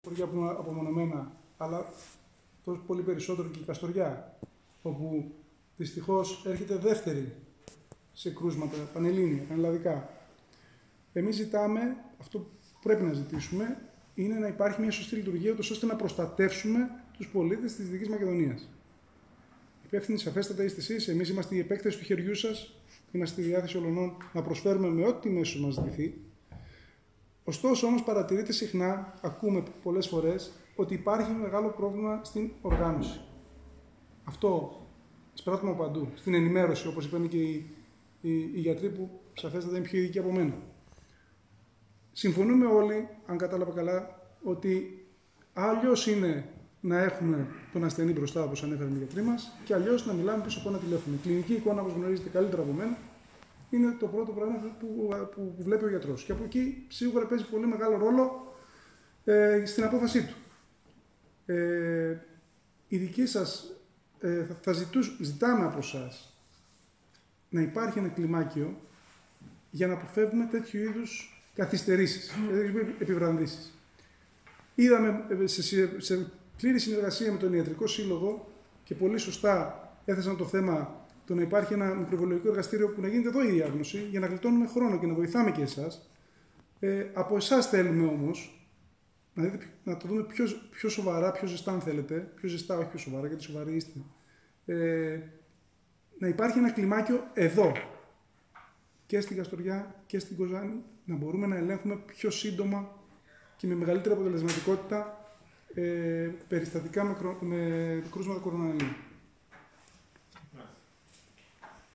χωριά που είναι απομονωμένα, αλλά τόσο πολύ περισσότερο και η Καστοριά, όπου δυστυχώς έρχεται δεύτερη σε κρούσματα πανελλήνια, πανελλαδικά. Εμείς ζητάμε, αυτό που πρέπει να ζητήσουμε, είναι να υπάρχει μια σωστή λειτουργία, ώστε να προστατεύσουμε τους πολίτες της Δυτικής Μακεδονίας. Υπεύθυνοι σαφέστατα είστε εσείς, εμείς είμαστε η επέκταση του χεριού σας, είμαστε στη διάθεση όλων να προσφέρουμε με ό,τι μέσο μας ζητηθεί. Ωστόσο, όμως, παρατηρείται συχνά, ακούμε πολλές φορές, ότι υπάρχει μεγάλο πρόβλημα στην οργάνωση. Αυτό εισπράττουμε από παντού. Στην ενημέρωση, όπως είπαν και οι γιατροί που σαφέστατα είναι πιο ειδικοί από μένα. Συμφωνούμε όλοι, αν κατάλαβα καλά, ότι αλλιώς είναι να έχουμε τον ασθενή μπροστά, όπως ανέφεραν οι γιατροί μας, και αλλιώς να μιλάμε πίσω από ένα τηλέφωνο. Η κλινική εικόνα, όπως γνωρίζετε καλύτερα από μένα, είναι το πρώτο πράγμα που βλέπει ο γιατρός. Και από εκεί σίγουρα παίζει πολύ μεγάλο ρόλο στην απόφασή του. Η δική σας, ζητάμε από εσάς να υπάρχει ένα κλιμάκιο για να αποφεύγουμε τέτοιου είδους καθυστερήσεις, επιβραδύσεις. Είδαμε σε πλήρη συνεργασία με τον Ιατρικό Σύλλογο και πολύ σωστά έθεσαν το θέμα το να υπάρχει ένα μικροβιολογικό εργαστήριο που να γίνεται εδώ η διάγνωση για να γλιτώνουμε χρόνο και να βοηθάμε και εσάς. Από εσάς θέλουμε όμως να το δούμε πιο σοβαρά, πιο ζεστά αν θέλετε, πιο ζεστά, όχι πιο σοβαρά γιατί σοβαροί είστε, να υπάρχει ένα κλιμάκιο εδώ και στην Καστοριά και στην Κοζάνη, να μπορούμε να ελέγχουμε πιο σύντομα και με μεγαλύτερη αποτελεσματικότητα περιστατικά με κρούσματα κορονοϊού.